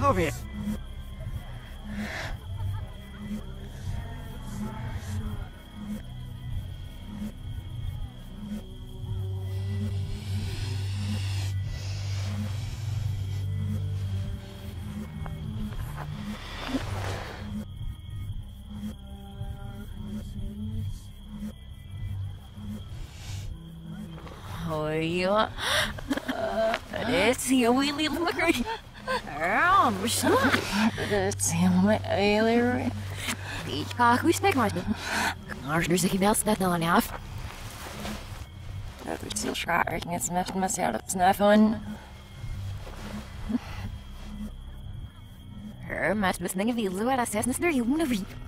Kobe. Oh, yeah. It's a wheelie lookery. It's him, my ailer. Die kak, wie snack maar. Als ik wel snel dan af. Dat is heel schaar. Ik net met mezelf snaffen. Maar het is niet veel zo dat 6 naar je